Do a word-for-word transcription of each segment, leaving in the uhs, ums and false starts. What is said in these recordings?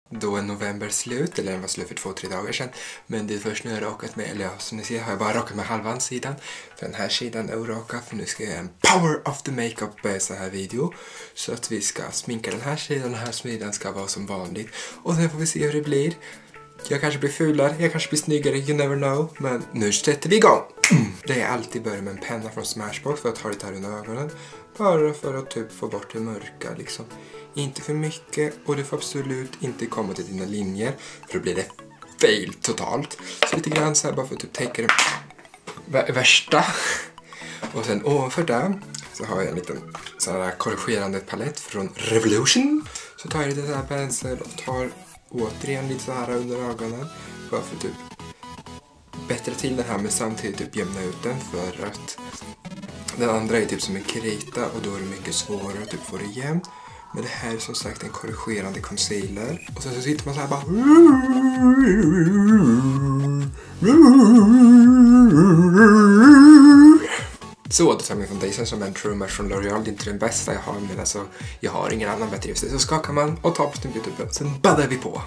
då är november slut, eller den var slut för två, tre dagar sedan. Men det är först nu jag har rakat med, eller ja, som ni ser har jag bara rakat med halva sidan. För den här sidan är orakad, för nu ska jag göra en power of the makeup så här video. Så att vi ska sminka den här sidan och den här sidan ska vara som vanligt. Och sen får vi se hur det blir. Jag kanske blir fulare, jag kanske blir snyggare, you never know. Men nu sätter vi igång! Det är alltid börja med en penna från Smashbox för att ha det här under ögonen. Bara för att typ få bort det mörka liksom. Inte för mycket, och du får absolut inte komma till dina linjer, för då blir det fail totalt. Så lite grann så här bara för att typ täcka det värsta. Och sen ovanför där så har jag en liten så här korrigerande palett från Revolution. Så tar jag lite så här pensel och tar återigen lite så här under ögonen. Bara för att typ bättra till det här, men samtidigt typ jämna ut den, för att den andra är typ som en krita och då är det mycket svårare att typ få det jämnt. Men det här är som sagt en korrigerande concealer. Och sen så sitter man så här bara. Så då tar jag min foundation som en True Match från L'Oreal. Det är inte den bästa jag har, men alltså jag har ingen annan bättre just det. Så skakar man och tar på snubbet. Sen baddar vi på.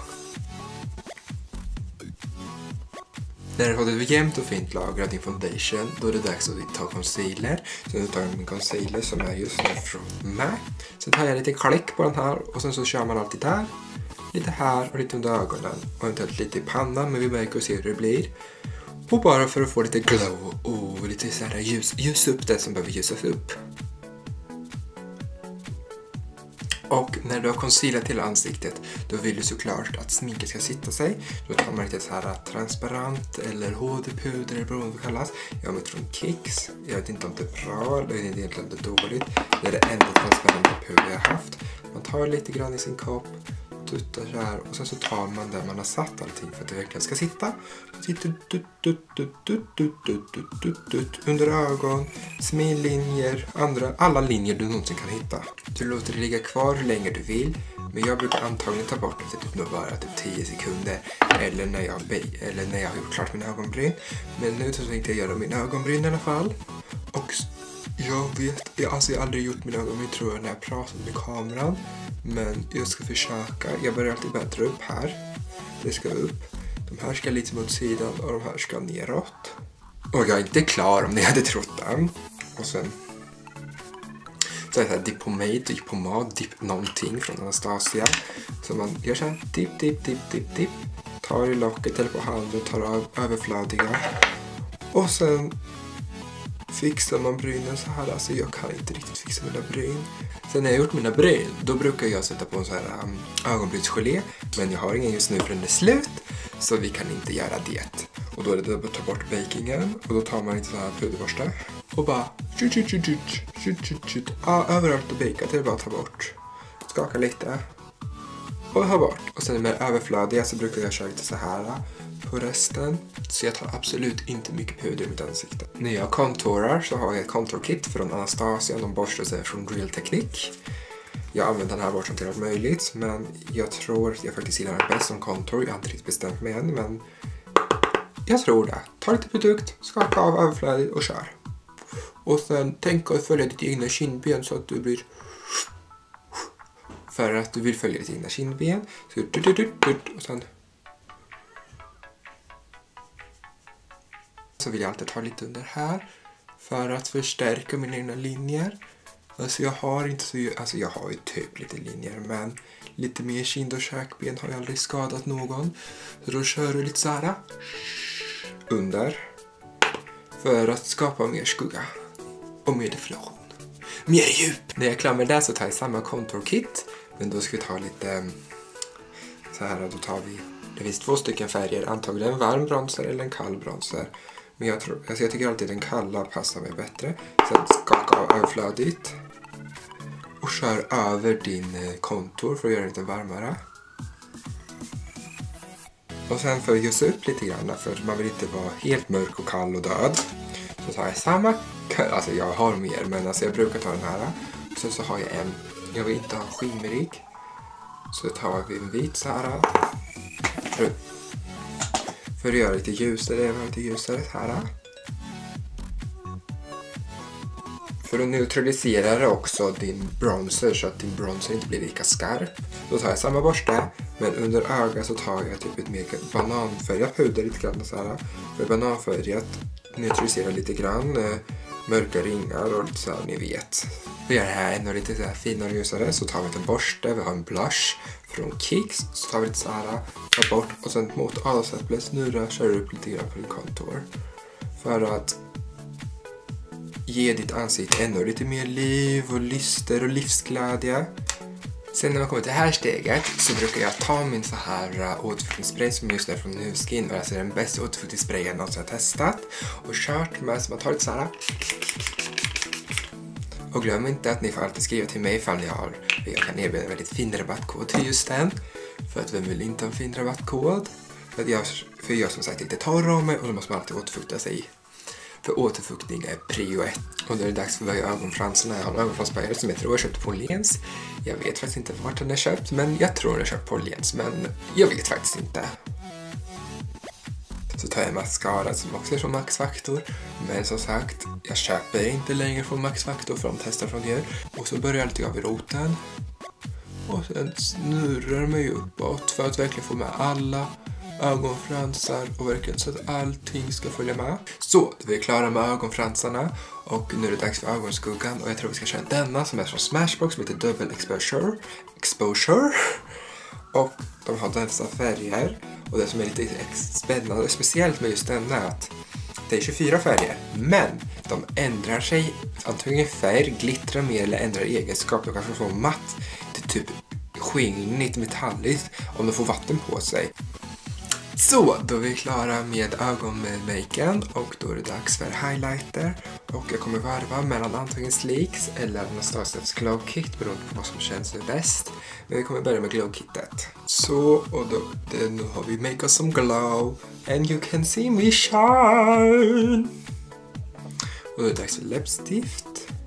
När du har fått ett jämnt och fint lager av din foundation, då är det dags att ta concealer. Så nu tar jag min concealer som är just nu från M A C. Sen tar jag lite klick på den här och sen så kör man alltid där. Lite här och lite under ögonen. Och eventuellt lite i pannan, men vi märker och ser hur det blir. Och bara för att få lite glow och lite så här ljus, ljus upp det som behöver ljusas upp. Och när du har concealat till ansiktet, då vill du såklart att sminket ska sitta sig. Då tar man lite så här transparent eller H D-puder eller vad det kallas. Jag har med från Kicks. Jag vet inte om det är bra eller det är egentligen det dåligt. Det är det enda transparenta puder jag har haft. Man tar lite grann i sin kopp, tuttar så här, och sen så tar man där man har satt allting för att det verkligen ska sitta. Så sitter dut, dut, dut, dut, dut, dut, dut, dut, dut, under ögon, smillinjer, andra, alla linjer du någonsin kan hitta. Du låter det ligga kvar hur länge du vill, men jag brukar antagligen ta bort efter typ bara typ tio sekunder eller när jag eller när jag har gjort klart mina ögonbryn. Men nu så tänkte jag göra mina ögonbryn i alla fall. Och jag vet, jag, alltså jag har aldrig gjort mina ögonbryn tror jag när jag pratar med kameran. Men jag ska försöka, jag börjar alltid bättra upp här. Det ska upp. De här ska lite mot sidan och de här ska neråt. Och jag är inte klar om ni hade trott den. Och sen så är det här dip pomade, dip pomad, dip någonting från Anastasia. Så man gör så här, dip, dip, dip, dip, dip. Tar i locket eller på handen, tar av överflödiga. Och sen fixar man brynen så här. Alltså jag kan inte riktigt fixa mina bryn. Sen när jag har gjort mina bryn, då brukar jag sätta på en sån här um, ögonbrynsgelé. Men jag har ingen just nu för den är slut. Så vi kan inte göra det. Och då är det att ta bort bakingen. Och då tar man lite så här puderborste. Och bara tjut, tjut, tjut, tjut, tjut, tjut. Ja, överallt och baka till det bara ta bort. Skaka lite. Och ta bort. Och sen med överflödiga så brukar jag köra lite så här på resten. Så jag tar absolut inte mycket puder i mitt ansikte. När jag contourar så har jag ett contour-kit från Anastasia. De borstar sig från Real Technique. Jag använder den här borsten till allt möjligt. Men jag tror att jag faktiskt gillar den bäst som contour. Jag har inte riktigt bestämt mig än. Men jag tror det. Ta lite produkt, skaka av överflödigt och kör. Och sen tänk att följa ditt egna kindben så att du blir... För att du vill följa ditt egna kindben. Så och sen... Så vill jag alltid ta lite under här. För att förstärka mina egna linjer. Alltså jag har inte så... Alltså jag har ju typ lite linjer. Men lite mer kind och käkben har jag aldrig skadat någon. Så då kör du lite så här. Under. För att skapa mer skugga. Och mer definition. Mer djup. När jag är klar med det så tar jag samma contour-kit. Men då ska vi ta lite... Så här, då tar vi... Det finns två stycken färger. Antagligen en varm bronzer eller en kall bronzer. Men jag, tror, alltså jag tycker alltid den kalla passar mig bättre. Sen skaka av överflödigt. Och kör över din kontur för att göra det lite varmare. Och sen för att ljusa upp lite grann. För man vill inte vara helt mörk och kall och död. Så tar jag samma. Alltså jag har mer. Men alltså jag brukar ta den här. Och sen så har jag en. Jag vill inte ha skimmerig. Så tar vi en vit så här. För, för att göra lite ljusare. Lite ljusare så här. För att neutralisera också din bronzer så att din bronzer inte blir lika skarp. Då tar jag samma borste Men under ögat så tar jag typ ett mer bananfärgat puder lite grann så här. För bananfärgat neutraliserar lite grann eh, mörka ringar och lite så här, ni vet. Vi gör det här ännu lite så här finare och ljusare, så tar vi en borste, vi har en blush från Kicks, så tar vi lite så här, tar bort och sen mot avsättlet snurra, kör upp lite grann på din kontor. För att ge ditt ansikte ännu lite mer liv och lyster och livsglädje. Sen när man kommer till det här steget så brukar jag ta min så här återfuktningsspray som just är från Nuskin. Och alltså den bästa återfuktningsspray jag någonsin har testat och kört med, så man tar lite så här. Och glöm inte att ni får alltid skriva till mig ifall jag, har, jag kan erbjuda en väldigt fin rabattkod till just den. För att vem vill inte ha en fin rabattkod? För, att jag, för jag som sagt inte tar av mig och då måste man alltid återfukta sig. För återfuktning är prio ett. Och då är det dags för att börja ögonfransarna. Jag har en ögonfransbärare som jag tror jag köpt på Åhléns. Jag vet faktiskt inte vart den är köpt, men jag tror den är köpt på Åhléns. Men jag vet faktiskt inte. Så tar jag mascara som också är från Max Factor. Men som sagt, jag köper inte längre från Max Factor för de testar från er. Och så börjar jag alltid av i roten. Och sen snurrar mig uppåt för att verkligen få med alla ögonfransar och verkligen så att allting ska följa med. Så, då är vi klara med ögonfransarna och nu är det dags för ögonskuggan och jag tror vi ska köra denna som är från Smashbox som heter Double Exposure. Exposure. Och de har dessa färger och det som är lite spännande och speciellt med just denna är att det är tjugofyra färger, men de ändrar sig antingen färg, glittrar mer eller ändrar egenskap. De kanske får matt till typ skinnigt metalliskt om de får vatten på sig. Så, då är vi klara med ögonmaken och då är det dags för highlighter. Och jag kommer varva mellan antingen Sleeks eller Anastasias Glow Kit beroende på vad som känns bäst. Men vi kommer börja med Glow Kitet. Så, och då, det, nu har vi Make Us Some Glow and you can see me shine. Och då är det dags för läppstift.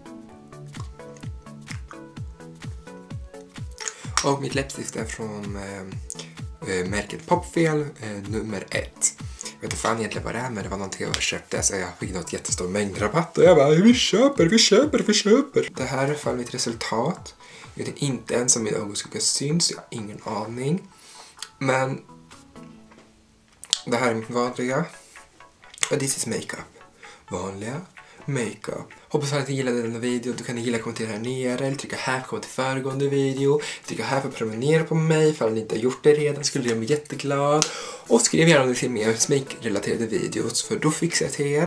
Och mitt läppstift är från eh, märket Popfel eh, nummer ett. Jag vet inte fan egentligen vad det är, men det var någonting jag köpte så jag fick något jättestor mängdrabatt och jag bara, vi köper, vi köper, vi köper. Det här är för mitt resultat. Jag vet inte ens om min ögonskugga syns, jag har ingen aning. Men det här är mitt vanliga. Och this is makeup. Vanliga makeup. Hoppas att ni gillade denna video. Du kan gilla, kommentera här nere eller trycka här för att komma till föregående video. Trycka här för att prenumerera på mig ifall ni inte har gjort det redan, skulle jag bli jätteglad. Och skriv gärna om ni ser mer smink-relaterade videos för då fixar jag till er.